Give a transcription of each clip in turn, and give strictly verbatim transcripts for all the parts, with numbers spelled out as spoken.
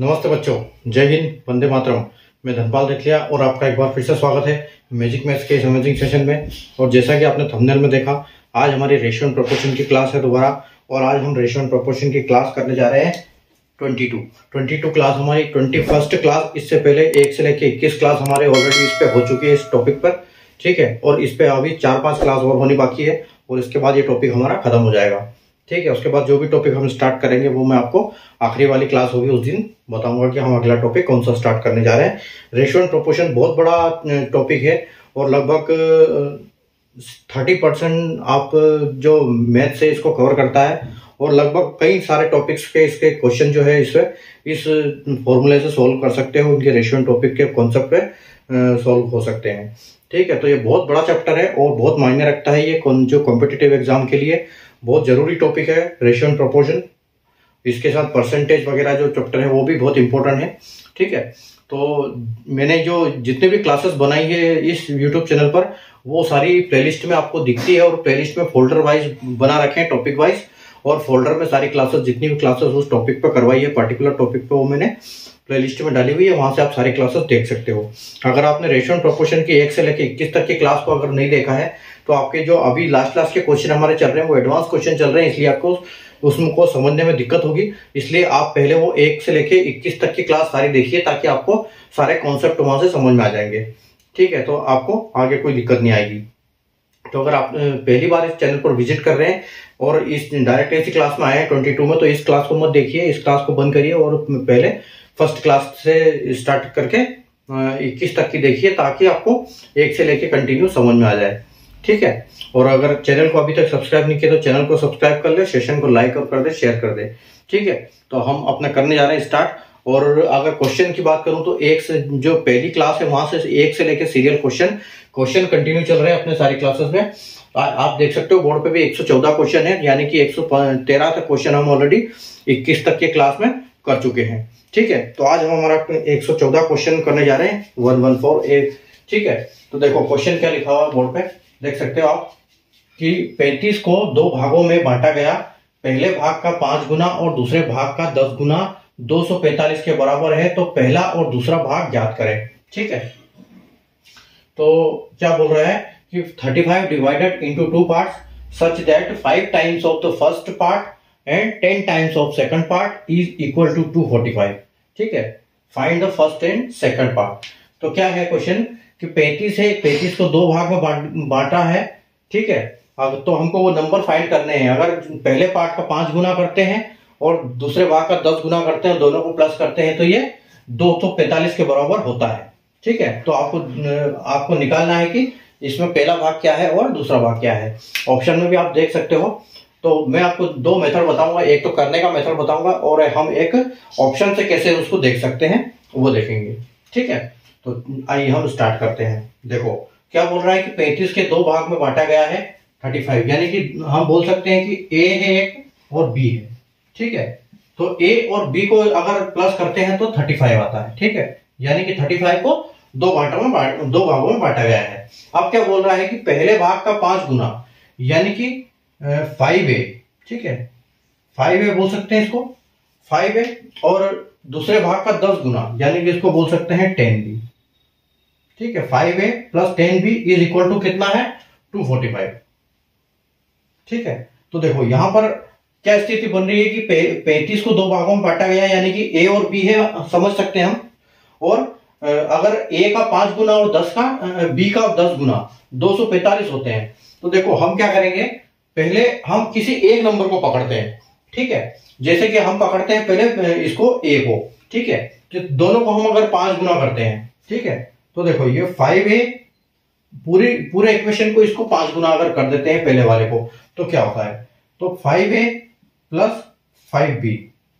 नमस्ते बच्चों, जय हिंद, वंदे मातरम। मैं धनपाल देखलिया और आपका एक बार फिर से स्वागत है मैजिक मैथ्स के इस अमेजिंग सेशन में। और जैसा कि आपने थंबनेल में देखा, आज हमारी रेशियो एंड प्रोपोर्शन की क्लास है दोबारा। और आज हम रेशियो एंड प्रोपोर्शन की क्लास करने जा रहे हैं twenty two twenty two class हमारी ट्वेंटी फर्स्ट क्लास। इससे पहले एक से लेकर इक्कीस क्लास हमारे ऑलरेडी इस पे हो चुकी है इस टॉपिक पर, ठीक है। और इस पे अभी चार पांच क्लास और होनी बाकी है और इसके बाद ये टॉपिक हमारा खत्म हो जाएगा, ठीक है। उसके बाद जो भी टॉपिक हम स्टार्ट करेंगे वो मैं आपको आखिरी वाली क्लास होगी उस दिन बताऊंगा कि हम अगला टॉपिक कौन सा स्टार्ट करने जा रहे हैं। रेशियो एंड प्रोपोर्शन बहुत बड़ा टॉपिक है और लगभग थर्टी परसेंट आप जो मैथ से इसको कवर करता है और लगभग कई सारे टॉपिक्स के इसके क्वेश्चन जो है इससे इस फॉर्मूले से सॉल्व कर सकते हो, उनके रेशियो एंड टॉपिक के कॉन्सेप्ट पे सॉल्व हो सकते हैं, ठीक है। तो ये बहुत बड़ा चैप्टर है और बहुत मायने रखता है ये जो कॉम्पिटिटिव एग्जाम के लिए बहुत जरूरी टॉपिक है रेशियो एंड प्रोपोर्शन। इसके साथ परसेंटेज वगैरह जो चैप्टर है वो भी बहुत इंपॉर्टेंट है, ठीक है। तो मैंने जो जितने भी क्लासेस बनाई है इस यूट्यूब चैनल पर वो सारी प्लेलिस्ट में आपको दिखती है और प्लेलिस्ट में फोल्डर वाइज बना रखे हैं, टॉपिक वाइज। और फोल्डर में सारी क्लासेस जितनी भी क्लासेस उस टॉपिक पर करवाई है पर्टिकुलर टॉपिक पे वो मैंने प्लेलिस्ट में डाली हुई है, वहां से आप सारी क्लासेस देख सकते हो। अगर आपने रेशियो एंड प्रोपोर्शन की एक से लेकर इक्कीस तक की क्लास को अगर नहीं देखा है तो आपके जो अभी लास्ट लास्ट के क्वेश्चन हमारे चल रहे हैं वो एडवांस क्वेश्चन चल रहे हैं, इसलिए आपको उसको समझने में दिक्कत होगी। इसलिए आप पहले वो एक से लेके इक्कीस तक की क्लास सारी देखिए ताकि आपको सारे कॉन्सेप्ट वहां से समझ में आ जाएंगे, ठीक है। तो आपको आगे कोई दिक्कत नहीं आएगी। तो अगर आप पहली बार इस चैनल पर विजिट कर रहे हैं और इस डायरेक्ट ऐसी क्लास में आए हैं ट्वेंटी टू में, तो इस क्लास को मत देखिए, इस क्लास को बंद करिए और पहले फर्स्ट क्लास से स्टार्ट करके इक्कीस तक की देखिए ताकि आपको एक से लेके कंटिन्यू समझ में आ जाए, ठीक है। और अगर चैनल को अभी तक सब्सक्राइब नहीं किया तो चैनल को सब्सक्राइब कर ले, सेशन को लाइक कर दे, शेयर कर दे, ठीक है। तो हम अपना करने जा रहे हैं स्टार्ट। और अगर क्वेश्चन की बात करूं तो एक से जो पहली क्लास है वहां से एक से लेकर सीरियल क्वेश्चन क्वेश्चन कंटिन्यू चल रहे हैं अपने सारी क्लासेस में। आ, आप देख सकते हो बोर्ड पे भी एक सौ चौदह क्वेश्चन है, यानी कि एक सौ तेरह तक क्वेश्चन हम ऑलरेडी इक्कीस तक के क्लास में कर चुके हैं, ठीक है। तो आज हम हमारा एक सौ चौदह क्वेश्चन करने जा रहे हैं वन वन फोर ए, ठीक है। तो देखो क्वेश्चन क्या लिखा हुआ है बोर्ड पे, देख सकते हो आप कि पैंतीस को दो भागों में बांटा गया, पहले भाग का पांच गुना और दूसरे भाग का दस गुना दो सौ पैंतालीस के बराबर है, तो पहला और दूसरा भाग ज्ञात करें, ठीक है। तो क्या बोल रहा है कि thirty five divided into two parts such that five times of the first part and ten times of second part is equal to two forty five, ठीक है। Find the first and second part. तो क्या है question कि पैंतीस है, पैंतीस को दो भाग में बांटा है, ठीक है। अब तो हमको वो नंबर फाइंड करने हैं। अगर पहले पार्ट का पांच गुना करते हैं और दूसरे भाग का दस गुना करते हैं, दोनों को प्लस करते हैं तो ये दो सौ पैंतालीस के बराबर होता है, ठीक है। तो आपको आपको निकालना है कि इसमें पहला भाग क्या है और दूसरा भाग क्या है। ऑप्शन में भी आप देख सकते हो। तो मैं आपको दो मेथड बताऊंगा, एक तो करने का मेथड बताऊंगा और हम एक ऑप्शन से कैसे उसको देख सकते हैं वो देखेंगे, ठीक है। तो आइए हम स्टार्ट करते हैं। देखो क्या बोल रहा है कि पैंतीस के दो भाग में बांटा गया है पैंतीस, यानी कि हम बोल सकते हैं कि ए है एक और बी है, ठीक है। तो ए और बी को अगर प्लस करते हैं तो पैंतीस आता है, ठीक है। यानी कि पैंतीस को दो भागों में दो भागों में बांटा गया है। अब क्या बोल रहा है कि पहले भाग का पांच गुना यानी कि फाइव ए, ठीक है, फाइव ए बोल सकते हैं इसको फाइव ए, और दूसरे भाग का दस गुना यानी कि इसको बोल सकते हैं टेन बी, ठीक है। Five A plus ten B is equal to कितना है टू फोर्टी फाइव, ठीक है। तो देखो यहां पर क्या स्थिति बन रही है कि पैंतीस को दो भागों में बांटा गया यानी कि ए और बी है, समझ सकते हैं हम। और अगर ए का पांच गुना और दस का बी का दस गुना दो सौ पैंतालीस होते हैं। तो देखो हम क्या करेंगे, पहले हम किसी एक नंबर को पकड़ते हैं, ठीक है। जैसे कि हम पकड़ते हैं पहले इसको ए को, ठीक है। तो दोनों को हम अगर पांच गुना करते हैं, ठीक है। तो देखो ये फाइव ए पूरे पूरे इक्वेशन को इसको पांच गुना अगर कर देते हैं पहले वाले को तो क्या होता है, तो five A plus five B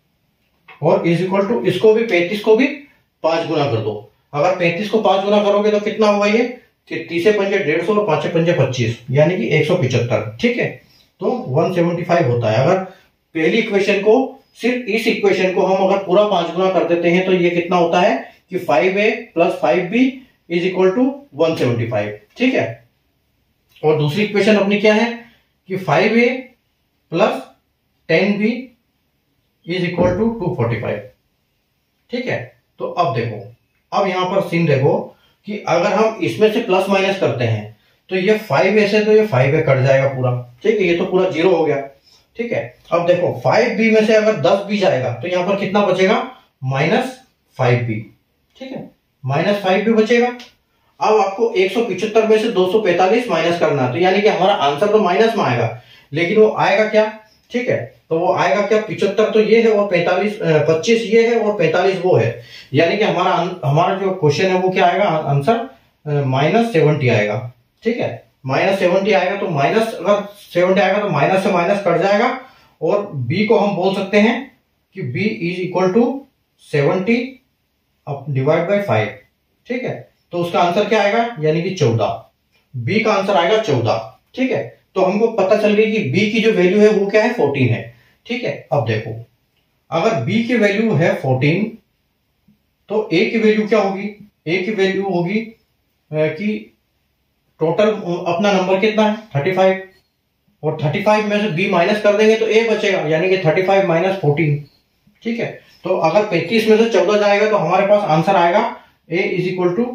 और इज इक्वल टू इसको भी पैंतीस को भी पांच गुना कर दो। अगर पैंतीस को पांच गुना करोगे तो कितना हुआ ये कि तीसे पंजे डेढ़ सौ और पांचे पंजे पच्चीस यानी कि एक सौ पिछहत्तर, ठीक है। तो एक सौ पचहत्तर होता है। अगर पहली इक्वेशन को सिर्फ इस इक्वेशन को हम अगर पूरा पांच गुना कर देते हैं तो ये कितना होता है कि five A plus five B is equal to one seventy five, ठीक है। और दूसरी इक्वेशन अपनी क्या है कि five A plus ten B is equal to two forty five, ठीक है। तो अब देखो, अब यहाँ पर सीन देखो कि अगर हम इसमें से प्लस माइनस करते हैं तो ये फाइव ए से तो ये फाइव ए कट जाएगा पूरा, ठीक है, ये तो पूरा जीरो हो गया, ठीक है। अब देखो फाइव बी में से अगर दस बी जाएगा तो यहाँ पर कितना बचेगा, माइनस फाइव बी, ठीक है, माइनस फाइव बी बचेगा। अब आपको एक सौ पिछहत्तर में से दो सौ पैंतालीस माइनस करना है, तो यानी कि हमारा आंसर तो माइनस में आएगा, लेकिन वो आएगा क्या, ठीक है, तो वो आएगा क्या, पिछहत्तर तो ये है और पैंतालीस पच्चीस ये है और पैंतालीस वो है, यानी कि हमारा हमारा जो क्वेश्चन है वो क्या आएगा, आंसर माइनस सेवेंटी आएगा, ठीक है, माइनस सेवेंटी आएगा। तो माइनस अगर सेवेंटी आएगा तो माइनस से माइनस कट जाएगा और बी को हम बोल सकते हैं कि B is equal to seventy divide by five, ठीक है, तो उसका आंसर क्या आएगा, यानी कि चौदह, बी का आंसर आएगा चौदह, ठीक है। तो हमको पता चल गई कि बी की जो वैल्यू है वो क्या है, फोर्टीन है, ठीक है। अब देखो अगर b की वैल्यू है फोर्टीन तो a की वैल्यू क्या होगी, a की वैल्यू होगी कि टोटल अपना नंबर कितना है थर्टी फाइव, और थर्टी फाइव में से b माइनस कर देंगे तो a बचेगा, यानी कि थर्टी फाइव माइनस फोर्टीन, ठीक है। तो अगर पैंतीस में से चौदह जाएगा तो हमारे पास आंसर आएगा a is equal to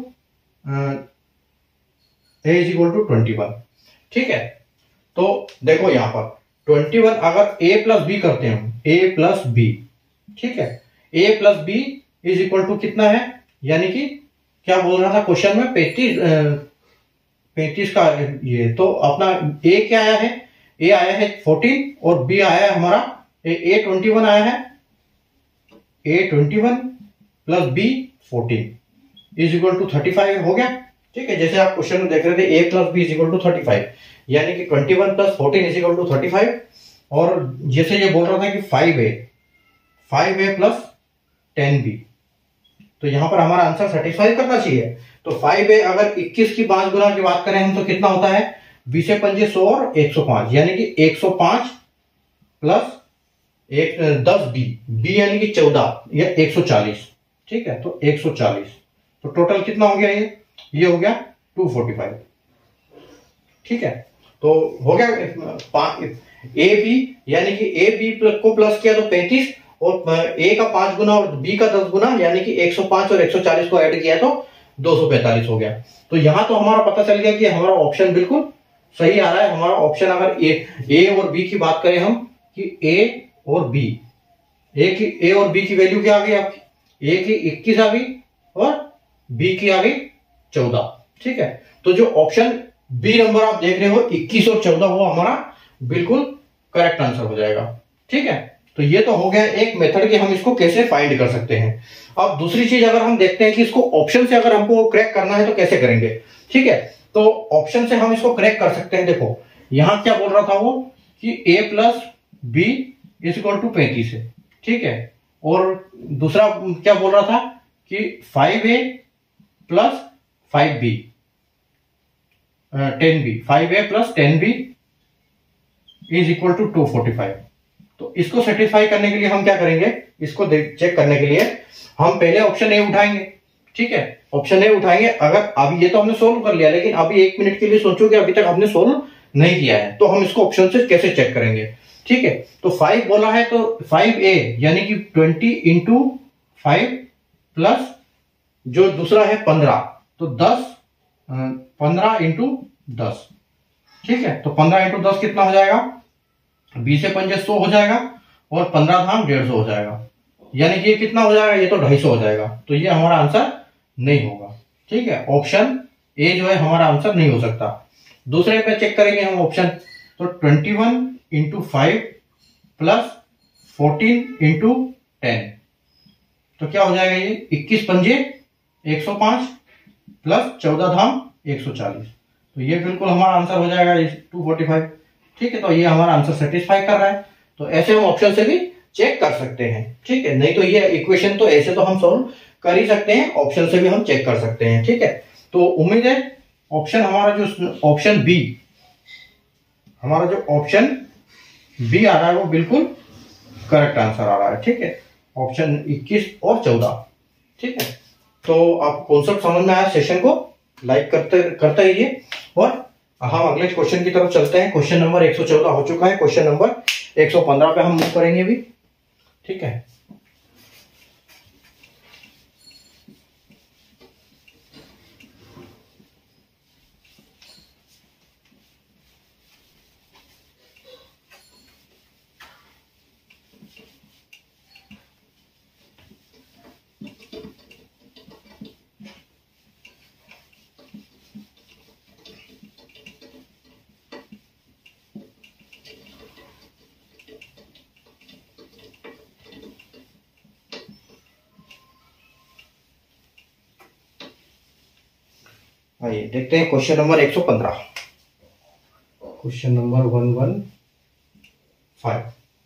a is equal to twenty one, ठीक है। तो देखो यहां पर ट्वेंटी वन अगर a प्लस बी करते हैं हम, a प्लस बी, ठीक है, a plus B is equal to कितना है, यानी कि क्या बोल रहा था क्वेश्चन में, पैंतीस पैंतीस का ये, तो अपना a क्या आया है, a आया है फोर्टीन और b आया है हमारा a ट्वेंटी वन आया है, a twenty one plus b fourteen is equal to thirty five हो गया, ठीक है। जैसे आप क्वेश्चन में देख रहे थे a plus B is equal to thirty five, यानी कि twenty one plus fourteen is equal to thirty five, और जैसे ये बोल रहा था कि five A five A plus ten B, तो यहां पर हमारा आंसर सेटिस्फाई करना चाहिए। तो फाइव ए अगर इक्कीस की पांच गुना की बात करें हम तो कितना होता है, बीस से पंजे सौ और एक सौ पांच, यानी कि एक सौ पांच प्लस एक दस बी, बी यानी कि चौदह या एक सौ चालीस, ठीक है, तो एक सौ चालीस, तो टोटल कितना हो गया, ये ये हो गया टू फोर्टी फाइव, ठीक है। तो हो गया ए बी, यानी कि ए बी को प्लस किया तो पैंतीस, और ए का पांच गुना और बी का दस गुना, यानी कि एक सौ पांच और एक सौ चालीस को ऐड किया तो दो सौ पैंतालीस हो गया। तो यहां तो हमारा पता चल गया कि हमारा ऑप्शन बिल्कुल सही आ रहा है। हमारा ऑप्शन अगर ए ए और बी की बात करें हम कि ए और बी, ए की ए और बी की वैल्यू क्या आ गई आपकी, ए की इक्कीस आ गई और बी की आ गई चौदह, ठीक है। तो जो ऑप्शन बी नंबर आप देख रहे हो इक्कीस और चौदह, वो हमारा बिल्कुल करेक्ट आंसर हो जाएगा, ठीक है। तो ये तो हो गया एक मेथड कि हम इसको कैसे फाइंड कर सकते हैं। अब दूसरी चीज अगर हम देखते हैं कि इसको ऑप्शन से अगर हमको क्रैक करना है तो कैसे करेंगे, ठीक है। तो ऑप्शन से हम इसको क्रैक कर सकते हैं। देखो यहां क्या बोल रहा था वो कि a plus B is equal to पैंतीस है, ठीक है, और दूसरा क्या बोल रहा था कि five A plus five B ten B, five A plus ten B is equal to two forty five. तो इसको सेटिस्फाई करने के लिए हम क्या करेंगे, इसको चेक करने के लिए हम पहले ऑप्शन ए उठाएंगे, ठीक है, ऑप्शन ए उठाएंगे। अगर अभी ये तो हमने सोल्व कर लिया, लेकिन अभी एक मिनट के लिए सोचो कि अभी तक हमने सोल्व नहीं किया है, तो हम इसको ऑप्शन से कैसे चेक करेंगे, ठीक है। तो फाइव बोला है तो फाइव ए यानी कि ट्वेंटी इंटू फाइव प्लस जो दूसरा है पंद्रह, तो दस, पंद्रह इंटू दस, ठीक है। तो पंद्रह इंटू दस कितना हो जाएगा, बीस से पंजे सौ हो जाएगा और पंद्रह धाम डेढ़ सौ हो जाएगा, यानी कि ये कितना हो जाएगा, ये तो ढाई सौ हो जाएगा। तो ये हमारा आंसर नहीं होगा, ठीक है। ऑप्शन ए जो है हमारा आंसर नहीं हो सकता। दूसरे पे चेक करेंगे हम ऑप्शन, तो twenty one into five plus fourteen into ten, तो क्या हो जाएगा, ये इक्कीस पंजे एक सौ पांच प्लस चौदह धाम एक सौ चालीस, तो ये बिल्कुल हमारा आंसर हो जाएगा टू फोर्टी फाइव, ठीक है। तो ये हमारा आंसर सेटिस्फाई कर रहा है। तो ऐसे हम ऑप्शन से भी चेक कर सकते हैं, ठीक है। नहीं तो ये इक्वेशन तो ऐसे तो हम सॉल्व कर ही सकते हैं, ऑप्शन से भी हम चेक कर सकते हैं, ठीक है। तो उम्मीद है ऑप्शन हमारा जो ऑप्शन बी, हमारा जो ऑप्शन बी आ रहा है वो बिल्कुल करेक्ट आंसर आ रहा है, ठीक है। ऑप्शन इक्कीस और चौदह, ठीक है। तो आप कॉन्सेप्ट समझ में आया, सेशन को लाइक करते करते रहिए और हम अगले क्वेश्चन की तरफ चलते हैं। क्वेश्चन नंबर एक सौ चौदह हो चुका है, क्वेश्चन नंबर एक सौ पंद्रह पे हम मूव करेंगे भी, ठीक है। आइए देखते हैं क्वेश्चन नंबर एक सौ पंद्रह। Question number one one five.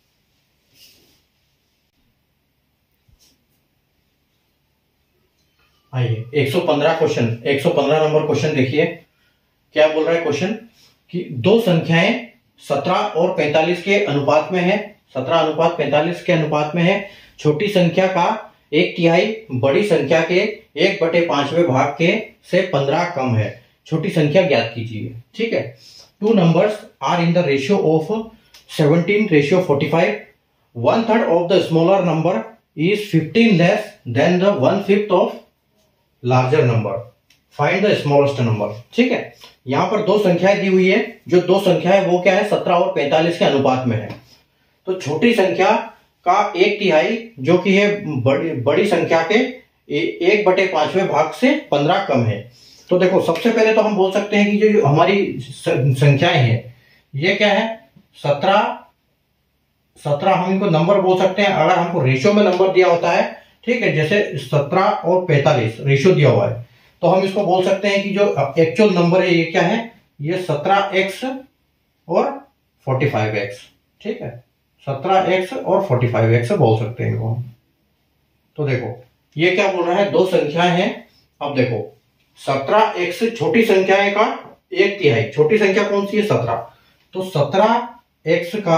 आइए एक सौ पंद्रह क्वेश्चन एक सौ पंद्रह नंबर क्वेश्चन देखिए क्या बोल रहा है क्वेश्चन कि दो संख्याएं सत्रह और पैंतालीस के अनुपात में है। सत्रह अनुपात पैंतालीस के अनुपात में है। छोटी संख्या का एक तिहाई बड़ी संख्या के एक बटे पांचवें भाग के से पंद्रह कम है। छोटी संख्या ज्ञात कीजिए। ठीक है। Two numbers are in the ratio of seventeen ratio forty five. One third of the smaller number is fifteen less than the one fifth of larger number. Find the smallest number. ठीक है। यहां पर दो संख्याएं दी हुई है। जो दो संख्या है वो क्या है, सत्रह और पैंतालीस के अनुपात में है। तो छोटी संख्या का एक तिहाई जो कि है बड़ी बड़ी संख्या के एक बटे पांचवें भाग से पंद्रह कम है। तो देखो सबसे पहले तो हम बोल सकते हैं कि जो, जो हमारी संख्याएं हैं ये क्या है, सत्रह सत्रह हम इनको नंबर बोल सकते हैं अगर हमको रेशियो में नंबर दिया होता है। ठीक है। जैसे सत्रह और पैंतालीस रेशियो दिया हुआ है तो हम इसको बोल सकते हैं कि जो एक्चुअल नंबर है ये क्या है, ये सत्रह एक्स और फोर्टी फाइव एक्स। ठीक है। सत्रह एक्स और फोर्टी फाइव एक्स बोल सकते हैं इनको हम। तो देखो ये क्या बोल रहा है, दो संख्याएं हैं। अब देखो सत्रह एक्स छोटी संख्या का एक तिहाई। छोटी संख्या कौन सी है, सत्रह। तो सत्रह एक्स का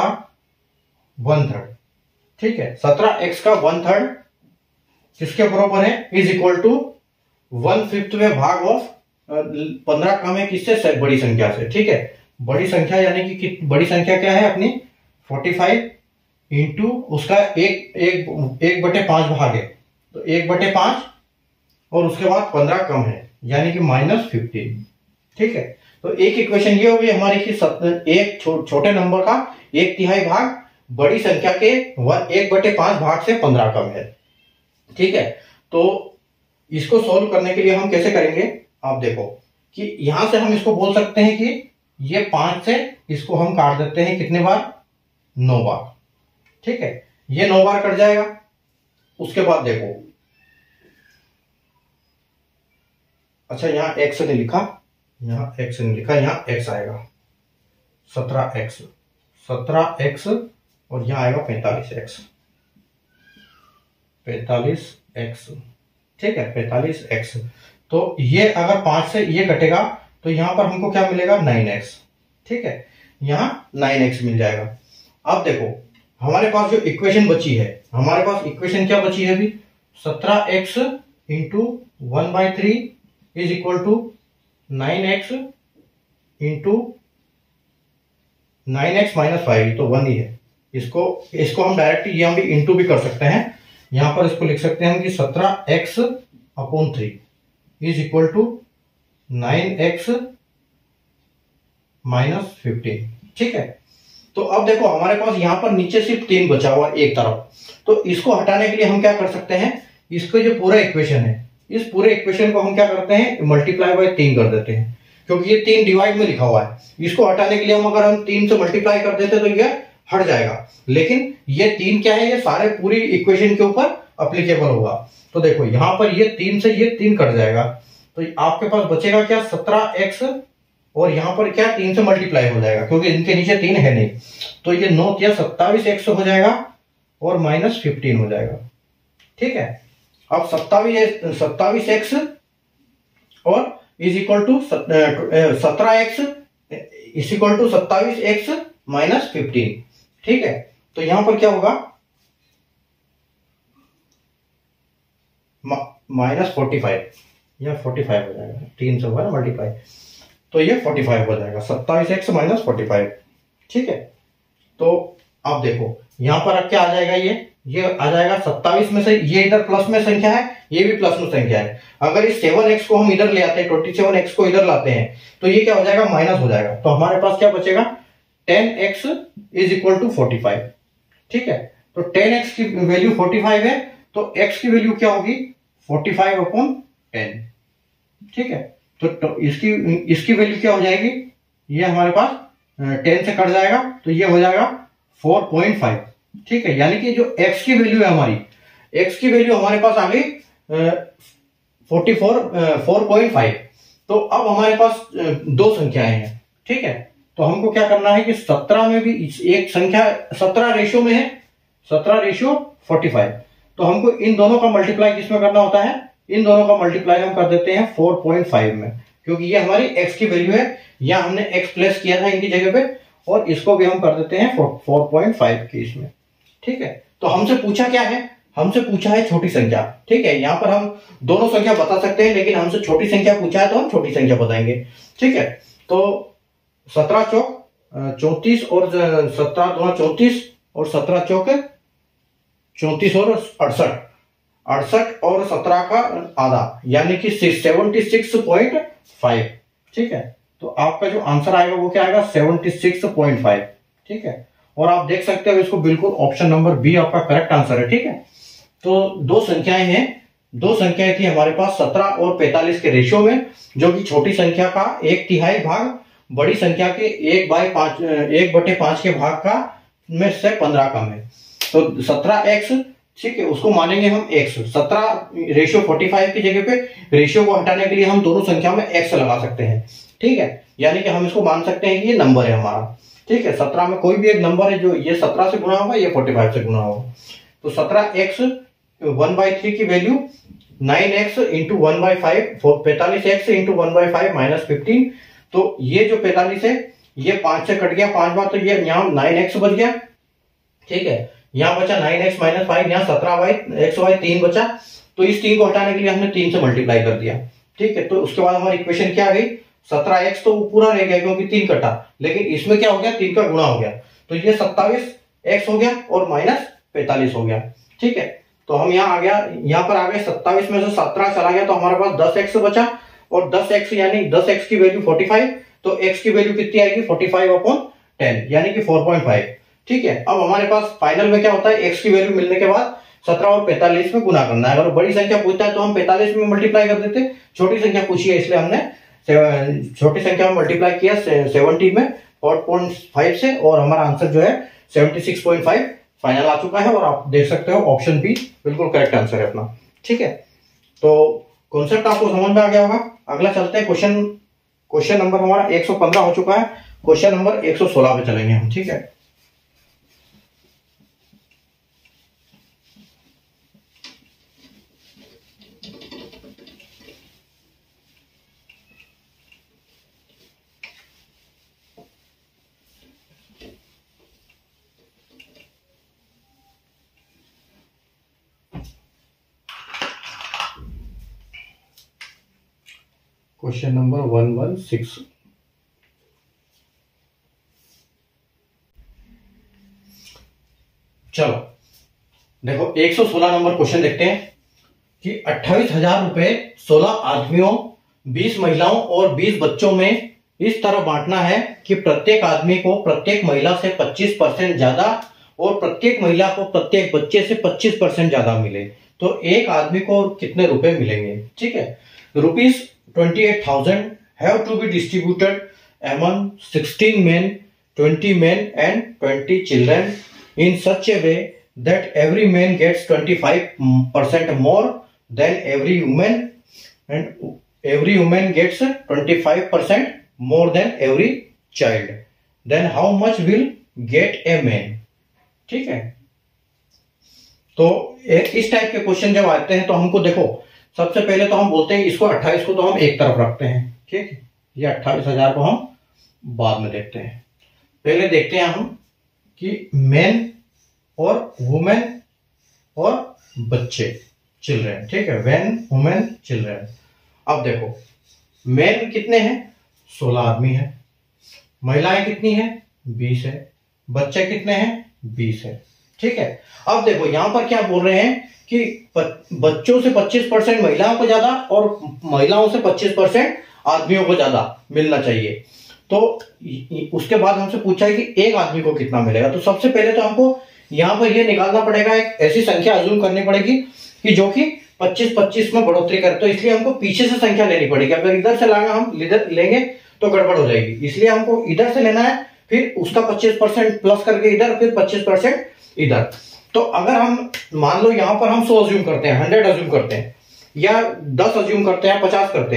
वन थर्ड। ठीक है। सत्रह एक्स का वन थर्ड किसके बराबर है, इज इक्वल टू वन फिफ्थवें भाग ऑफ पंद्रह कम है किससे, बड़ी संख्या से। ठीक है। बड़ी संख्या यानी कि बड़ी संख्या क्या है अपनी फोर्टी फाइव इंटू उसका एक एक एक बटे पांच भाग है तो एक बटे पांच और उसके बाद पंद्रह कम है यानी कि माइनस फिफ्टीन। ठीक है। तो एक इक्वेशन ये हो गई हमारी कि एक छो, छोटे नंबर का एक तिहाई भाग बड़ी संख्या के वन एक बटे पांच भाग से पंद्रह कम है। ठीक है। तो इसको सॉल्व करने के लिए हम कैसे करेंगे, आप देखो कि यहां से हम इसको बोल सकते हैं कि ये पांच से इसको हम काट देते हैं कितने बार, नौ बार। ठीक है। ये नौ बार कट जाएगा। उसके बाद देखो, अच्छा यहां एक्स नहीं लिखा, यहां एक्स नहीं लिखा, यहां एक्स आएगा सत्रह एक्स सत्रह एक्स और यहां आएगा पैंतालीस एक्स पैंतालीस एक्स। ठीक है। पैंतालीस एक्स। तो ये अगर पांच से ये कटेगा तो यहां पर हमको क्या मिलेगा, नाइन एक्स। ठीक है। यहां नाइन एक्स मिल जाएगा। अब देखो हमारे पास जो इक्वेशन बची है, हमारे पास इक्वेशन क्या बची है अभी, सत्रह X into one by three is equal to nine X into nine X minus five, तो वन ही है। इसको इसको हम डायरेक्ट ये हम भी इंटू भी कर सकते हैं। यहां पर इसको लिख सकते हैं कि सत्रह X upon three is equal to nine X minus fifteen. ठीक है। तो अब देखो हमारे पास यहां पर नीचे सिर्फ तीन बचा हुआ एक तरफ, तो इसको हटाने के लिए हम क्या कर सकते हैं, इसको जो पूरा इक्वेशन है इस पूरे इक्वेशन को हम क्या करते हैं, मल्टीप्लाई बाय तीन कर देते हैं क्योंकि ये तीन डिवाइड में लिखा हुआ है। इसको हटाने के लिए हम अगर हम तीन से मल्टीप्लाई कर देते तो ये हट जाएगा, लेकिन ये तीन क्या है, ये सारे पूरी इक्वेशन के ऊपर अप्लीकेबल होगा। तो देखो यहां पर ये तीन से ये तीन कट जाएगा तो आपके पास बचेगा क्या, सत्रह एक्स और यहां पर क्या तीन से मल्टीप्लाई हो जाएगा क्योंकि इनके नीचे तीन है नहीं, तो ये नौ या सत्तावीस एक्स हो जाएगा और माइनस फिफ्टीन हो जाएगा। ठीक है। अब सत्तावीस सत्तावीस एक्स और इज इक्वल टू सत्रह एक्स इज इक्वल टू सत्तावीस एक्स माइनस फिफ्टीन। ठीक है। तो यहां पर क्या होगा, माइनस फोर्टी फाइव या फोर्टी फाइव हो जाएगा, तीन से हुआ मल्टीप्लाई तो ये फोर्टी फाइव हो जाएगा, सत्ताईस एक्स माइनस फोर्टी फाइव। ठीक है। तो अब देखो यहां पर अब क्या आ जाएगा, ये ये आ जाएगा सत्ताईस में से ये इधर प्लस में संख्या है, ये भी प्लस में संख्या है। अगर इस सेवन एक्स को हम इधर ले आते हैं, ट्वेंटी सेवन एक्स को इधर लाते हैं तो ये क्या हो जाएगा, माइनस हो जाएगा। तो हमारे पास क्या बचेगा, ten X is equal to forty five. ठीक है। तो टेन एक्स की वैल्यू फोर्टी फाइव है तो x की वैल्यू क्या होगी, फोर्टी फाइव अपॉन टेन। ठीक है। तो, तो इसकी इसकी वैल्यू क्या हो जाएगी, ये हमारे पास टेन से कट जाएगा तो ये हो जाएगा फोर पॉइंट फाइव। ठीक है। यानी कि जो x की वैल्यू है हमारी, x की वैल्यू हमारे पास आ गई forty four four point five. तो अब हमारे पास दो संख्याएं हैं, ठीक है। तो हमको क्या करना है कि सत्रह में भी एक संख्या सत्रह रेशियो में है, सत्रह रेशियो फोर्टी फाइव, तो हमको इन दोनों का मल्टीप्लाई किसमें करना होता है, इन दोनों का मल्टीप्लाई हम कर देते हैं फोर पॉइंट फाइव में, क्योंकि ये हमारी x की वैल्यू है, या हमने x प्लेस किया था इनकी जगह पे, और इसको भी हम कर देते हैं फोर पॉइंट फाइव की इसमें, ठीक है। तो हमसे पूछा क्या है, हमसे पूछा है छोटी संख्या, ठीक है। यहाँ पर हम दोनों संख्या बता सकते हैं, लेकिन हमसे छोटी संख्या पूछा है तो हम छोटी संख्या बताएंगे, ठीक है। तो सत्रह चौक चौतीस और सत्रह दो चौतीस और सत्रह चौक चौतीस और अड़सठ, अड़सठ और सत्रह का आधा यानी कि सेवेंटी सिक्स पॉइंट फाइव, ठीक है। तो आपका जो आंसर आएगा वो क्या आएगा, सेवेंटी सिक्स पॉइंट फाइव, ठीक है। और आप देख सकते हो इसको बिल्कुल ऑप्शन नंबर बी आपका करेक्ट आंसर है, ठीक है। तो दो संख्याएं हैं, दो संख्याएं थी हमारे पास सत्रह और पैंतालीस के रेशियो में, जो कि छोटी संख्या का एक तिहाई भाग बड़ी संख्या के एक बाई पांच एक बटे पांच के भाग का में से पंद्रह कम है। तो सत्रह एक्स, ठीक है, उसको मानेंगे हम x, सत्रह रेशियो फोर्टी फाइव की जगह पे रेशियो को हटाने के लिए हम दोनों संख्या में x लगा सकते हैं, ठीक है। यानी कि हम इसको मान सकते हैं कि ये नंबर है हमारा, ठीक है। सत्रह में कोई भी एक नंबर है, जो ये सत्रह से गुना होगा, ये फोर्टी फाइव से गुना होगा। तो सत्रह एक्स वन बाई थ्री की value nine X into one by five, पैंतालीस X into one by five minus fifteen. तो ये जो पैंतालीस है ये पांच से कट गया पांच बार, तो ये यहाँ नाइन एक्स बच गया, ठीक है। यहाँ बचा नाइन एक्स माइनस फाइव, यहाँ सत्रह बाई एक्स बाई तीन बचा, तो इस तीन को हटाने के लिए हमने तीन से मल्टीप्लाई कर दिया, ठीक है। तो उसके बाद हमारी इक्वेशन क्या आ गई, सत्रह एक्स तो पूरा रह गया क्योंकि तीन कटा, लेकिन इसमें क्या हो गया, तीन का गुणा हो गया, तो ये सत्ताईस एक्स हो गया और माइनस पैंतालीस हो गया, ठीक है। तो हम यहाँ आ गया, यहाँ पर आ गए सत्ताईस में से सत्रह चला गया, तो हमारे पास दस एक्स बचा, और दस एक्स यानी दस एक्स की वैल्यू फोर्टी फाइव, तो x की वैल्यू कितनी आएगी, फोर्टी फाइव अपॉन टेन यानी कि फोर पॉइंट फाइव, ठीक है। अब हमारे पास फाइनल में क्या होता है, x की वैल्यू मिलने के बाद सत्रह और पैंतालीस में गुना करना है। अगर बड़ी संख्या पूछता है तो हम पैंतालीस में मल्टीप्लाई कर देते, छोटी संख्या पूछी है इसलिए हमने छोटी संख्या में मल्टीप्लाई किया सेवनटीन में फोर पॉइंट फाइव से, और हमारा आंसर जो है seventy six point five final आ चुका है। और आप देख सकते हो ऑप्शन बी बिल्कुल करेक्ट आंसर है अपना, ठीक है। तो कॉन्सेप्ट आपको समझ में आ गया होगा। अगला चलते हैं क्वेश्चन, क्वेश्चन नंबर हमारा एक सौ पंद्रह हो चुका है, क्वेश्चन नंबर एक सौ सोलह पे चलेंगे हम, ठीक है। Question number one one six, चलो देखो एक सौ सोलह नंबर क्वेश्चन देखते हैं कि अट्ठाईस हजार रुपए सोलह आदमियों, बीस महिलाओं और बीस बच्चों में इस तरह बांटना है कि प्रत्येक आदमी को प्रत्येक महिला से पच्चीस परसेंट ज्यादा और प्रत्येक महिला को प्रत्येक बच्चे से पच्चीस परसेंट ज्यादा मिले, तो एक आदमी को कितने रुपए मिलेंगे, ठीक है। Rupees twenty eight thousand have to be distributed among sixteen men, twenty men and twenty children in such a way that every man gets twenty-five percent more than every woman and every woman gets twenty-five percent more than every child. Then how much will get a man? ठीक है। तो इस type के question जब आते हैं तो हमको देखो, सबसे पहले तो हम बोलते हैं इसको अट्ठाईस को तो हम एक तरफ रखते हैं, ठीक है। ये अट्ठाईस हजार को हम बाद में देखते हैं, पहले देखते हैं हम कि मेन और वुमेन और बच्चे, चिल्ड्रेन, ठीक है। Men women children. अब देखो मेन कितने हैं, सोलह आदमी है, महिलाएं कितनी है, बीस है, बच्चे कितने हैं, बीस है, ठीक है। अब देखो यहां पर क्या बोल रहे हैं कि बच्चों से पच्चीस परसेंट महिलाओं को ज्यादा और महिलाओं से पच्चीस परसेंट आदमियों को ज्यादा मिलना चाहिए। तो उसके बाद हमसे पूछा है कि एक आदमी को कितना मिलेगा। तो सबसे पहले तो हमको यहां पर यह निकालना पड़ेगा, एक ऐसी संख्या अज्यूम करनी पड़ेगी कि जो कि पच्चीस पच्चीस में बढ़ोतरी करे, तो इसलिए हमको पीछे से संख्या लेनी पड़ेगी। अगर इधर से लाना हम लेंगे तो गड़बड़ हो जाएगी, इसलिए हमको इधर से लेना है, फिर उसका पच्चीस परसेंट प्लस करके इधर, फिर पच्चीस परसेंट इधर। तो अगर हम मान लो यहां पर हम सौ अज्यूम करते हैं, हंड्रेड अज्यूम करते हैं, या दस अज्यूम करते हैं, पचास करते हैं,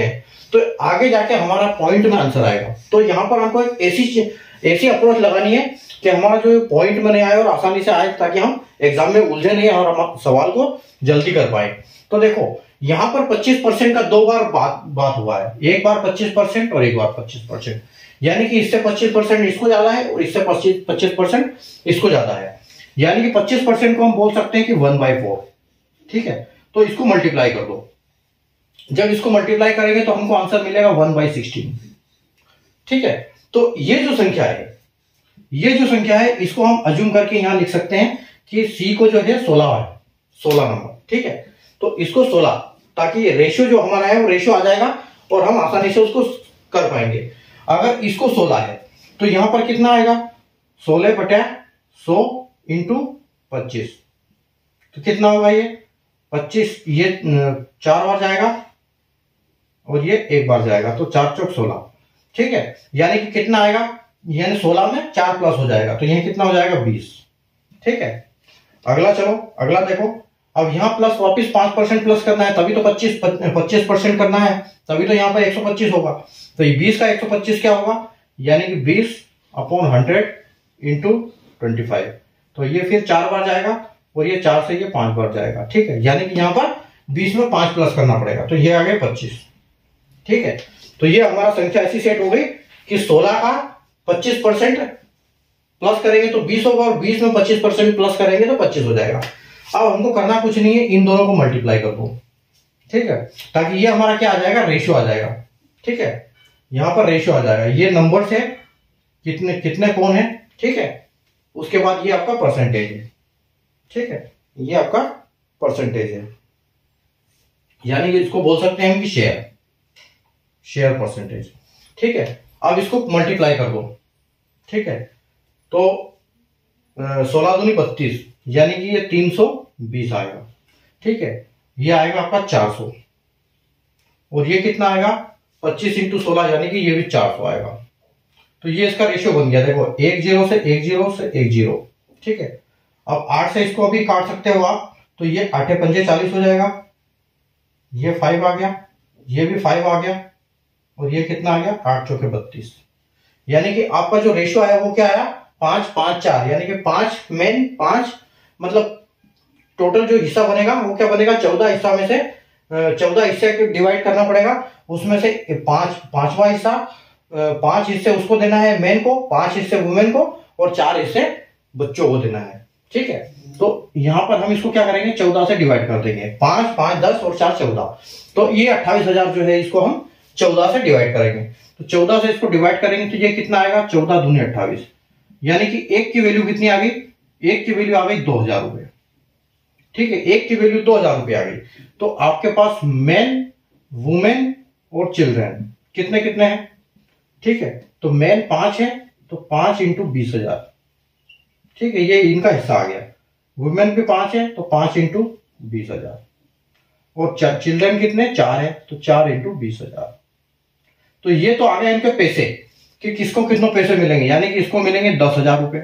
तो आगे जाके हमारा पॉइंट में आंसर आएगा। तो यहाँ पर हमको एक ऐसी ऐसी अप्रोच लगानी है कि हमारा जो पॉइंट में नहीं आए और आसानी से आए, ताकि हम एग्जाम में उलझे नहीं और हम सवाल को जल्दी कर पाए। तो देखो यहाँ पर पच्चीस परसेंट का दो बार बात बात हुआ है, एक बार पच्चीस परसेंट और एक बार पच्चीस परसेंट, यानी कि इससे पच्चीस परसेंट इसको ज्यादा है और इससे पच्चीस पच्चीस परसेंट इसको ज्यादा है, यानी कि पच्चीस परसेंट को हम बोल सकते हैं कि वन बाई फोर। ठीक है, तो इसको मल्टीप्लाई कर दो। जब इसको मल्टीप्लाई करेंगे तो हमको आंसर मिलेगा वन बाई सिक्सटीन। ठीक है, तो ये जो संख्या है, ये जो संख्या है इसको हम अज्यूम करके यहां लिख सकते हैं कि सी को जो है सोलह है, सोलह नंबर। ठीक है, तो इसको सोलह, ताकि रेशियो जो हमारा है वो रेशियो आ जाएगा और हम आसानी से उसको कर पाएंगे। अगर इसको सोलह है तो यहां पर कितना आएगा, सोलह बटा सौ इंटू पच्चीस, तो कितना होगा ये पच्चीस, ये चार बार जाएगा और ये एक बार जाएगा, तो चार चौक सोलह। ठीक है, यानी कि कितना आएगा, यानी सोलह में चार प्लस हो जाएगा, तो यह कितना हो जाएगा बीस। ठीक है, अगला चलो, अगला देखो। अब यहां प्लस वापिस पांच परसेंट प्लस करना है, तभी तो पच्चीस पच्चीस परसेंट करना है, तभी तो यहाँ पर एक सौ पच्चीस होगा। तो ये बीस का एक सौ पच्चीस क्या होगा, यानी कि बीस upon hundred into twenty five, तो ये फिर चार बार जाएगा और ये चार से ये पांच बार जाएगा। ठीक है, यानी कि यहाँ पर बीस में पांच प्लस करना पड़ेगा, तो ये आ गया पच्चीस। ठीक है, तो ये हमारा संख्या ऐसी सेट हो गई कि सोलह का पच्चीस परसेंट प्लस करेंगे तो बीस होगा और बीस में पच्चीस परसेंट प्लस करेंगे तो पच्चीस हो जाएगा। अब हमको करना कुछ नहीं है, इन दोनों को मल्टीप्लाई कर दो। ठीक है, ताकि ये हमारा क्या आ जाएगा, रेशियो आ जाएगा। ठीक है, यहां पर रेशियो आ जाएगा, ये नंबर से कितने कितने कौन है। ठीक है, उसके बाद ये आपका परसेंटेज है। ठीक है, ये आपका परसेंटेज है, यानी कि इसको बोल सकते हैं कि शेयर शेयर परसेंटेज। ठीक है, अब इसको मल्टीप्लाई कर दो। ठीक है, तो सोलह दूनी बत्तीस, यानी कि ये तीन सौ बीस आएगा। ठीक है, ये आएगा आपका चार सौ, और ये कितना आएगा पच्चीस इंटू सोलह, यानी कि ये भी चार सौ आएगा। तो ये इसका रेशियो बन गया। देखो एक जीरो से एक जीरो से एक जीरो। ठीक है, अब आठ से इसको अभी काट सकते हो आप, तो ये आठे पंजे चालीस हो जाएगा, ये फाइव आ गया, ये भी फाइव आ गया, और ये कितना आ गया आठ चौके बत्तीस। यानी कि आपका जो रेशियो आया वो क्या आया, पांच पांच चार, यानी कि पांच मेन पांच, मतलब टोटल जो हिस्सा बनेगा वो क्या बनेगा, चौदह हिस्सा में से चौदह हिस्से डिवाइड करना पड़ेगा, उसमें से पांच पांचवा हिस्सा, पांच हिस्से उसको देना है मेन को, पांच हिस्से वुमेन को, और चार हिस्से बच्चों को देना है। ठीक है, तो यहां पर हम इसको क्या करेंगे, चौदह से डिवाइड कर देंगे, पांच पांच दस और चार चौदह, तो ये अट्ठाईस हजार जो है इसको हम चौदह से डिवाइड करेंगे। तो चौदह से इसको डिवाइड करेंगे तो ये कितना आएगा, चौदह दूनी अट्ठाईस, यानी कि एक की वैल्यू कितनी आ गई, एक की वैल्यू आ गई दो हजार रुपए। ठीक है, एक की वैल्यू दो हजार रुपए आ गई। तो आपके पास मेन, वुमेन और चिल्ड्रन कितने कितने हैं। ठीक है, तो मेन पांच है, तो पांच इंटू बीस हजार। ठीक है, ये इनका हिस्सा आ गया। वुमेन भी पांच है, तो पांच इंटू बीस हजार, और चिल्ड्रन कितने, चार है, तो चार इंटू बीस हजार। तो ये तो आ गया इनके पैसे कि किसको कितने पैसे मिलेंगे, यानी कि इसको मिलेंगे दस हजार रुपए,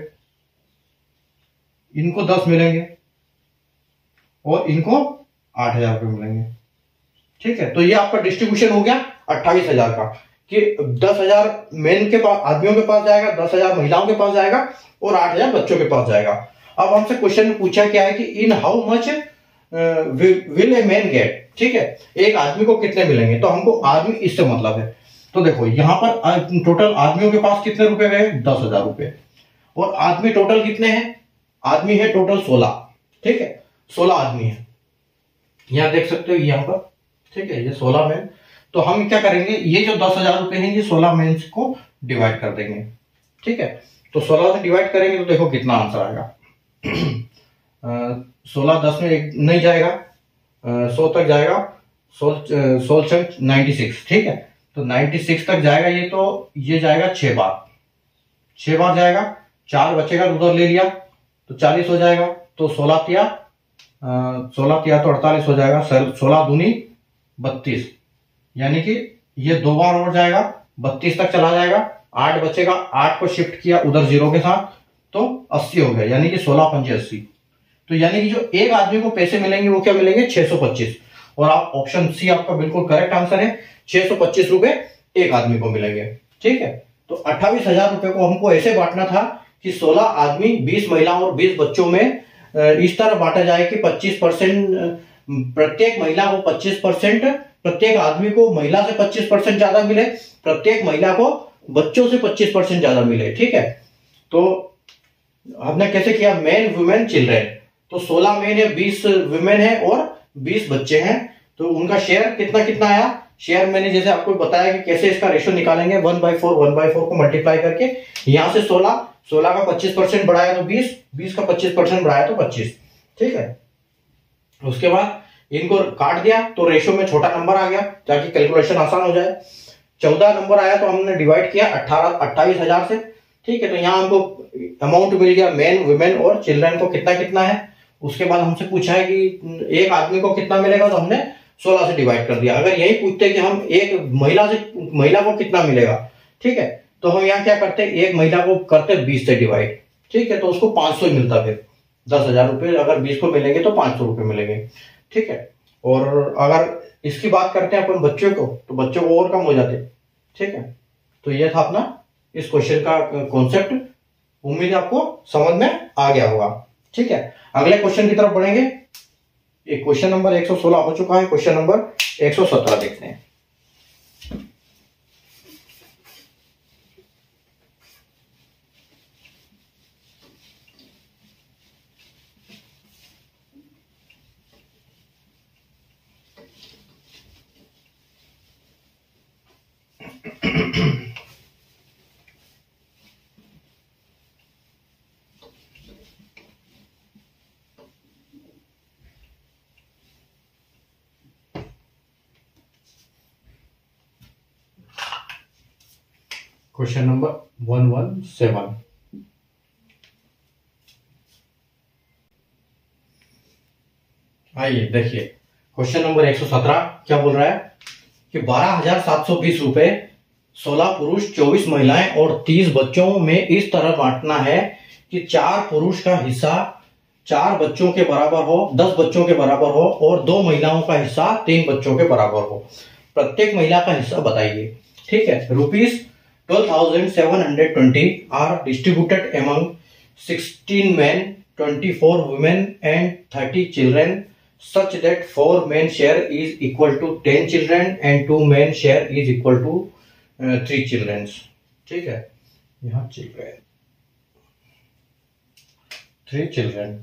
इनको दस मिलेंगे, और इनको आठ हजार रुपए मिलेंगे। ठीक है, तो ये आपका डिस्ट्रीब्यूशन हो गया अट्ठाईस हजार का, कि दस हजार मेन के पास, आदमियों के पास जाएगा, दस हजार महिलाओं के पास जाएगा, और आठ हजार बच्चों के पास जाएगा। अब हमसे क्वेश्चन में पूछा क्या है कि in how much will a man get. ठीक है, एक आदमी को कितने मिलेंगे, तो हमको आदमी इससे मतलब है। तो देखो यहां पर टोटल आदमियों के पास कितने रुपए गए, दस हजार रुपए, और आदमी टोटल कितने हैं, आदमी है टोटल सोलह। ठीक है, सोलह आदमी है, यहां देख सकते हो यहां पर। ठीक है, ये सोलह मैन, तो हम क्या करेंगे, ये जो दस हजार रुपए हैं ये सोलह मेंस को डिवाइड कर देंगे। ठीक है, तो सोलह से डिवाइड करेंगे तो देखो कितना आंसर आएगा। सोलह दस में एक नहीं जाएगा, सौ तक जाएगा, सोल नाइन्टी सिक्स। ठीक है, तो नाइन्टी सिक्स तक जाएगा ये, तो ये जाएगा छह बार, छह बार जाएगा, चार बचेगा उधर ले लिया तो चालीस हो जाएगा, तो सोलह तिया सोलह तिया तो अड़तालीस हो जाएगा, सोलह दूनी बत्तीस, यानी कि ये दो बार और जाएगा, बत्तीस तक चला जाएगा, आठ बचेगा, आठ को शिफ्ट किया उधर जीरो के साथ तो अस्सी हो गया, यानी कि सोलह पंजे अस्सी। तो यानी कि जो एक आदमी को पैसे मिलेंगे वो क्या मिलेंगे, छह सौ पच्चीस। और आप ऑप्शन सी आपका बिल्कुल करेक्ट आंसर है छह सौ पच्चीस रुपए एक आदमी को मिलेंगे। ठीक है, तो अट्ठाईस हजार रुपए को हमको ऐसे बांटना था कि सोलह आदमी, बीस महिलाओं और बीस बच्चों में इस तरह बांटा जाए कि पच्चीस परसेंट प्रत्येक महिला को पच्चीस परसेंट, प्रत्येक आदमी को महिला से पच्चीस परसेंट ज्यादा मिले, प्रत्येक महिला को बच्चों से पच्चीस परसेंट ज्यादा मिले। ठीक है, तो हमने कैसे किया, मेन, वुमेन, चिल्ड्रेन। तो सोलह मेन है, बीस वुमेन है और बीस बच्चे हैं, तो उनका शेयर कितना कितना आया। शेयर मैंने जैसे आपको बताया कि कैसे इसका रेशियो निकालेंगे, one by four one by four को मल्टीप्लाई करके यहां से सोलह, सोलह का पच्चीस परसेंट बढ़ाया तो बीस, बीस का पच्चीस परसेंट बढ़ाया तो पच्चीस। ठीक है, उसके बाद इनको काट दिया तो रेशियो में छोटा नंबर आ गया ताकि कैलकुलेशन आसान हो जाए। चौदह नंबर आया तो हमने डिवाइड किया अठारह अट्ठाईस हजार से। ठीक है, तो यहाँ हमको अमाउंट मिल गया मेन, वुमेन और चिल्ड्रन को कितना कितना है। उसके बाद हमसे पूछा है कि एक आदमी को कितना मिलेगा, तो हमने सोलह से डिवाइड कर दिया। अगर यही पूछते कि हम एक महिला से, महिला को कितना मिलेगा, ठीक है, तो हम यहाँ क्या करते, एक महिला को करते बीस से डिवाइड। ठीक है, तो उसको पांच सौ मिलता, फिर दस हजार रुपये अगर बीस को मिलेंगे तो पांच सौ रुपये मिलेंगे। ठीक है, और अगर इसकी बात करते हैं अपन बच्चों को, तो बच्चों को और कम हो जाते। ठीक है, तो ये था अपना इस क्वेश्चन का कॉन्सेप्ट। उम्मीद है आपको समझ में आ गया होगा। ठीक है, अगले क्वेश्चन की तरफ बढ़ेंगे। एक क्वेश्चन नंबर एक सौ सोलह हो चुका है, क्वेश्चन नंबर एक सौ सत्रह देखते हैं। Question number one one seven. आइए देखिए, क्वेश्चन नंबर एक सौ सत्रह क्या बोल रहा है कि बारह हजार सात सौ बीस रुपए सोलह पुरुष, चौबीस महिलाएं और तीस बच्चों में इस तरह बांटना है कि चार पुरुष का हिस्सा चार बच्चों के बराबर हो, दस बच्चों के बराबर हो और दो महिलाओं का हिस्सा तीन बच्चों के बराबर हो। प्रत्येक महिला का हिस्सा बताइए। ठीक है, rupees twelve thousand seven hundred twenty are distributed among sixteen men, twenty-four women and thirty children such that four men share is equal to ten children and two men share is equal to uh, three children. ठीक है, यहाँ children, three children.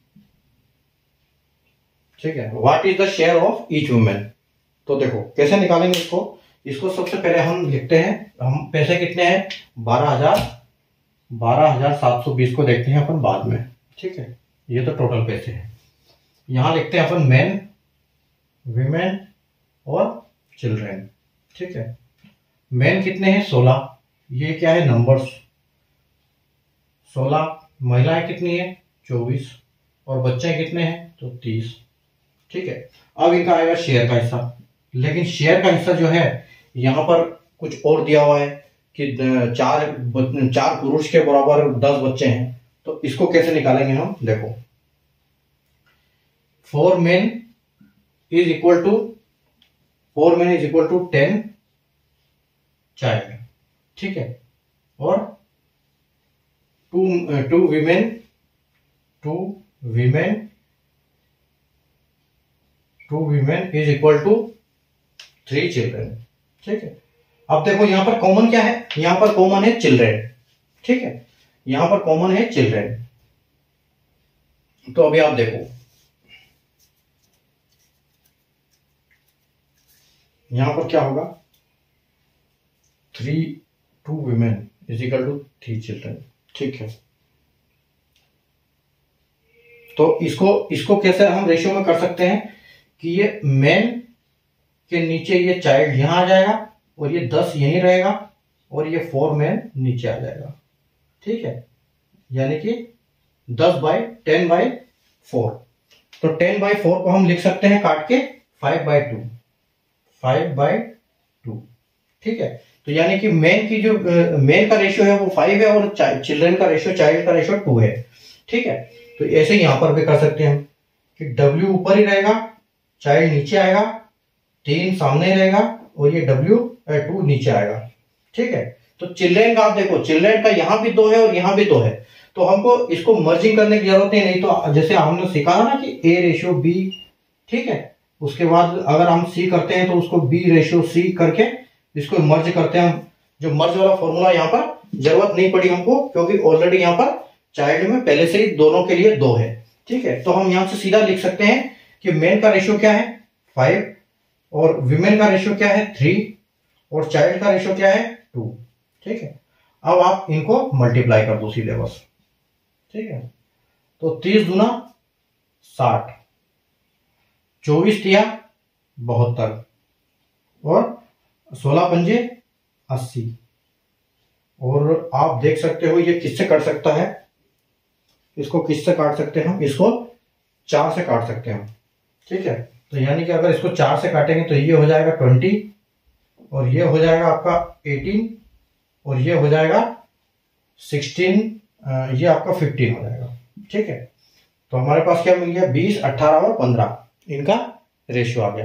ठीक है, what is the share of each woman? तो देखो कैसे निकालेंगे इसको। इसको सबसे पहले हम लिखते हैं, हम पैसे कितने हैं, बारह हजार बारह हजार सात सौ बीस को देखते हैं अपन बाद में। ठीक है, ये तो टोटल पैसे हैं। यहां लिखते हैं अपन मेन, वीमेन और चिल्ड्रेन। ठीक है, मेन कितने हैं, सोलह, ये क्या है नंबर्स, सोलह। महिलाएं कितनी है, चौबीस, और बच्चे कितने हैं, तो तीस। ठीक है, अब इनका आएगा शेयर का हिस्सा, लेकिन शेयर का हिस्सा जो है यहां पर कुछ और दिया हुआ है कि चार चार पुरुष के बराबर दस बच्चे हैं। तो इसको कैसे निकालेंगे हम, देखो, four men is equal to four men is equal to ten child. ठीक है, और two two women two women two women is equal to three children. ठीक है, अब देखो यहां पर कॉमन क्या है, यहां पर कॉमन है चिल्ड्रेन। ठीक है, यहां पर कॉमन है चिल्ड्रेन। तो अभी आप देखो, यहां पर क्या होगा, three two women is equal to three children. ठीक है, तो इसको इसको कैसे हम रेशियो में कर सकते हैं कि ये मेन के नीचे ये चाइल्ड यहां आ जाएगा और ये दस यहीं रहेगा और ये फोर मैन नीचे आ जाएगा। ठीक है, यानी कि दस बाई टेन बाई फोर। तो टेन बाई फोर को हम लिख सकते हैं काट के five by two five by two. ठीक है, तो यानी कि मेन की जो मेन का रेशियो है वो फाइव है और चिल्ड्रन का रेशियो, चाइल्ड का रेशियो टू है। ठीक है, तो ऐसे यहां पर भी कर सकते हैं हम कि डब्ल्यू ऊपर ही रहेगा, चाइल्ड नीचे आएगा, तीन सामने रहेगा और ये W टू नीचे आएगा। ठीक है, तो चिल्ड्रेन का आप देखो, चिल्ड्रेन का यहाँ भी दो है और यहाँ भी दो है, तो हमको इसको मर्जिंग करने की जरूरत ही नहीं। तो जैसे हमने सीखा था ना कि A रेशियो B, ठीक है, उसके बाद अगर हम C करते हैं तो उसको B रेशियो C करके इसको मर्ज करते हैं हम। जो मर्ज वाला फॉर्मूला यहाँ पर जरूरत नहीं पड़ी हमको, क्योंकि ऑलरेडी यहाँ पर चाइल्ड में पहले से ही दोनों के लिए दो है। ठीक है, तो हम यहाँ से सीधा लिख सकते हैं कि मेन का रेशियो क्या है फाइव, और विमेन का रेशियो क्या है थ्री, और चाइल्ड का रेशियो क्या है टू। ठीक है, अब आप इनको मल्टीप्लाई कर दो सीधे बस। ठीक है, तो तीस दुना साठ, चौबीस तिया बहत्तर, और सोलह पंजे अस्सी। और आप देख सकते हो ये किससे कट सकता है, इसको किससे काट सकते हैं हम, इसको चार से काट सकते हैं हम। ठीक है, तो यानी कि अगर इसको चार से काटेंगे तो ये हो जाएगा ट्वेंटी, और ये हो जाएगा आपका एटीन, और ये हो जाएगा सिक्सटीन, ये आपका फिफ्टीन हो जाएगा। ठीक है, तो हमारे पास क्या मिल गया, बीस, अट्ठारह और पंद्रह, इनका रेशियो आ गया।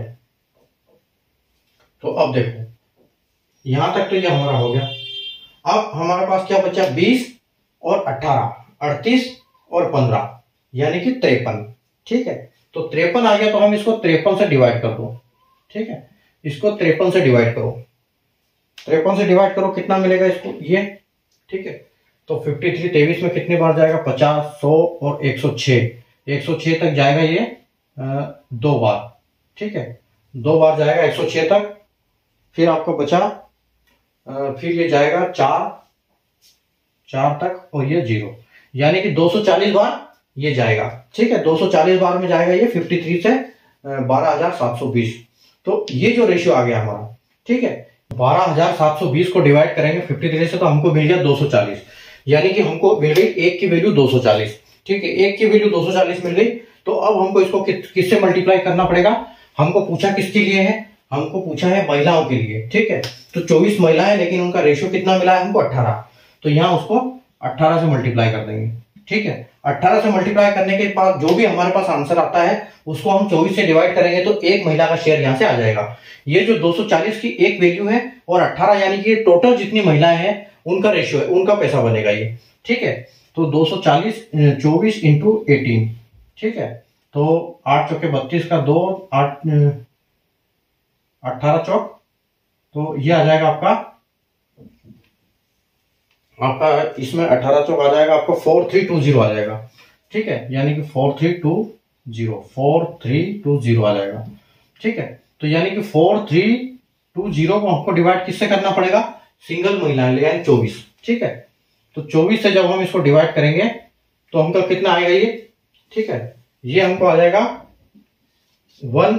तो अब देखो यहां तक तो ये हमारा हो गया। अब हमारे पास क्या बचा, बीस और अट्ठारह, अड़तीस और पंद्रह, यानी कि तिरपन। ठीक है, तो तिरपन आ गया, तो हम इसको तिरपन से डिवाइड कर दो। ठीक है, इसको तिरपन से डिवाइड करो, तिरपन से डिवाइड करो, कितना मिलेगा इसको, ये। ठीक है, तो तिरेपन तेईस में कितने बार जाएगा, पचास, सौ और एक सौ छह। एक सौ छह तक जाएगा ये आ, दो बार। ठीक है, दो बार जाएगा एक सौ छह तक। फिर आपको बचा आ, फिर ये जाएगा चार, चार तक, और ये जीरो, यानी कि दो सौ चालीस बार ये जाएगा। ठीक है, दो सौ चालीस बार में जाएगा ये तिरेपन से बारह हजार सात सौ बीस। तो ये जो रेशियो आ गया हमारा, ठीक है, बारह हजार सात सौ बीस को डिवाइड करेंगे तिरेपन से, तो हमको मिल गया दो सौ चालीस, यानी कि हमको मिल गई एक की वैल्यू दो सौ चालीस। ठीक है, एक की वैल्यू दो सौ चालीस मिल गई। तो अब हमको इसको कि, किससे मल्टीप्लाई करना पड़ेगा, हमको पूछा किसके लिए है, हमको पूछा है महिलाओं के लिए। ठीक है, तो चौबीस महिलाएं, लेकिन उनका रेशियो कितना मिला है हमको, अट्ठारह, तो यहाँ उसको अट्ठारह से मल्टीप्लाई कर देंगे। ठीक है, अट्ठारह से मल्टीप्लाई करने के बाद जो भी हमारे पास आंसर आता है उसको हम चौबीस से डिवाइड करेंगे, तो एक महिला का शेयर यहां से आ जाएगा। ये जो दो सौ चालीस की एक वैल्यू है और अट्ठारह, यानी कि टोटल जितनी महिलाएं हैं उनका रेशियो है, उनका पैसा बनेगा ये। ठीक है, तो दो सौ चालीस चौबीस इंटू एटीन। ठीक है, तो आठ चौके बत्तीस का दो, आठ अट्ठारह चौक, तो ये आ जाएगा आपका आपका इसमें अठारह चौक आ जाएगा आपको फोर थ्री टू जीरो आ जाएगा। ठीक है, यानी कि four three two zero, four three two zero आ जाएगा। ठीक है, तो यानी कि फोर थ्री टू जीरो को हमको डिवाइड किससे करना पड़ेगा, सिंगल महिलाएं ले यानी चौबीस। ठीक है, तो चौबीस से जब हम इसको डिवाइड करेंगे तो हमको कितना आएगा ये। ठीक है, ये हमको आ जाएगा वन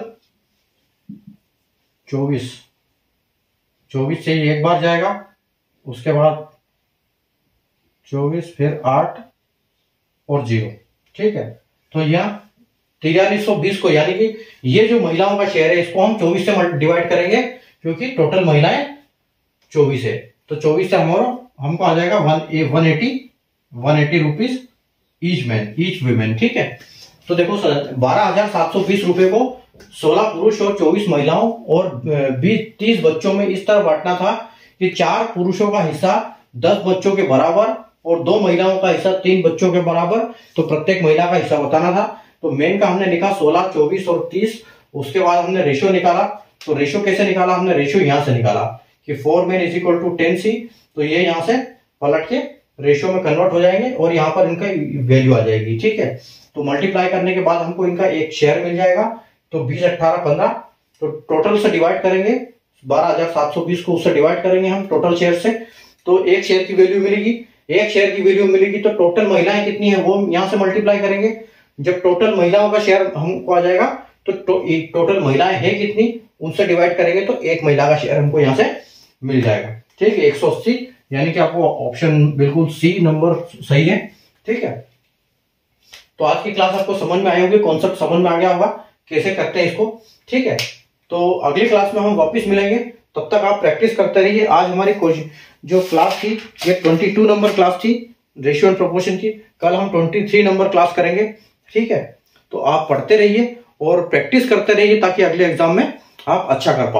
चौबीस, चौबीस से एक बार जाएगा, उसके बाद चौबीस, फिर आठ और जीरो। ठीक है, तो यह तिरालीस सौ बीस को, यानी कि ये जो महिलाओं का शेयर है इसको हम चौबीस से डिवाइड करेंगे, क्योंकि टोटल महिलाएं चौबीस है। तो चौबीस से हमारा हमको आ जाएगा one one eighty one eighty rupees each man, each women. ठीक है, तो देखो बारह हजार सात सौ बीस रुपए को सोलह पुरुष और चौबीस महिलाओं और बीस तीस बच्चों में इस तरह बांटना था कि चार पुरुषों का हिस्सा दस बच्चों के बराबर और दो महिलाओं का हिस्सा तीन बच्चों के बराबर। तो प्रत्येक महिला का हिस्सा बताना था। तो मेन का हमने लिखा सोलह, चौबीस और तीस। उसके बाद हमने रेशियो निकाला। तो रेशियो कैसे निकाला हमने, रेशियो यहां से निकाला कि four men is equal to ten C. तो ये यहां से पलट के रेशियो में कन्वर्ट हो जाएंगे और यहाँ पर इनका वैल्यू आ जाएगी। ठीक है, तो मल्टीप्लाई करने के बाद हमको इनका एक शेयर मिल जाएगा। तो बीस, अट्ठारह, पंद्रह, तो टोटल से डिवाइड करेंगे, बारह हजार सात सौ बीस को उससे डिवाइड करेंगे हम टोटल शेयर से, तो एक शेयर की वैल्यू मिलेगी। एक शेयर की वैल्यू मिलेगी तो टोटल महिलाएं कितनी है वो यहां से मल्टीप्लाई करेंगे। जब टोटल महिलाओं का शेयर हमको आ जाएगा तो टो, टोटल महिलाएं है कितनी उनसे डिवाइड करेंगे तो एक महिला का शेयर हमको यहां से मिल जाएगा। ठीक है, एक सौ अस्सी, यानी कि आपको ऑप्शन बिल्कुल सी नंबर सही है। ठीक है, तो आज की क्लास आपको समझ में आई होगी, कॉन्सेप्ट समझ में आ गया होगा कैसे करते हैं इसको। ठीक है, तो अगली क्लास में हम वापस मिलेंगे, तब तक आप प्रैक्टिस करते रहिए। आज हमारी जो क्लास थी ये बाईस नंबर क्लास थी रेशियो एंड प्रोपोर्शन की। कल हम तेईस नंबर क्लास करेंगे। ठीक है, तो आप पढ़ते रहिए और प्रैक्टिस करते रहिए ताकि अगले एग्जाम में आप अच्छा कर पाओ।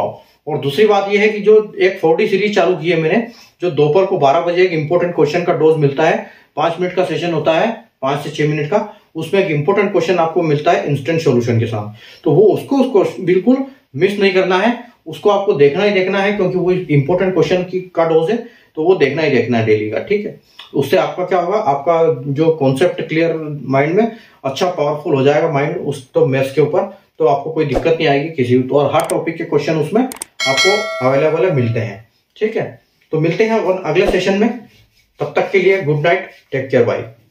और दूसरी बात यह है कि जो एक फोर डी सीरीज चालू की है मैंने, जो दोपहर को बारह बजे एक इंपॉर्टेंट क्वेश्चन का डोज मिलता है, पांच मिनट का सेशन होता है, पांच से छह मिनट का, उसमें एक इंपॉर्टेंट क्वेश्चन आपको मिलता है इंस्टेंट सॉल्यूशन के साथ। तो वो उसको उसको बिल्कुल मिस नहीं करना है, उसको आपको देखना ही देखना है, क्योंकि वो इंपॉर्टेंट क्वेश्चन की का डोज है, तो वो देखना ही देखना है डेली का, ठीक है। उससे आपका क्या होगा, आपका जो कॉन्सेप्ट क्लियर माइंड में अच्छा पावरफुल हो जाएगा माइंड उस तो मैथ्स के ऊपर, तो आपको कोई दिक्कत नहीं आएगी किसी तो, और हर टॉपिक के क्वेश्चन उसमें आपको अवेलेबल मिलते हैं, ठीक है। तो मिलते हैं अगले सेशन में, तब तक के लिए good night, take care, bye.